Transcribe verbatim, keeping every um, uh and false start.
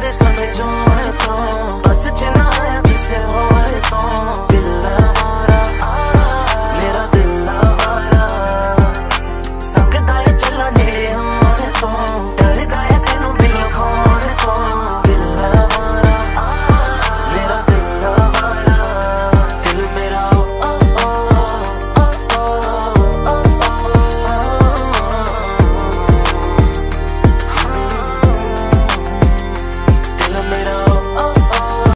तेरे समझो तो बस च ना आया किसे होर तो।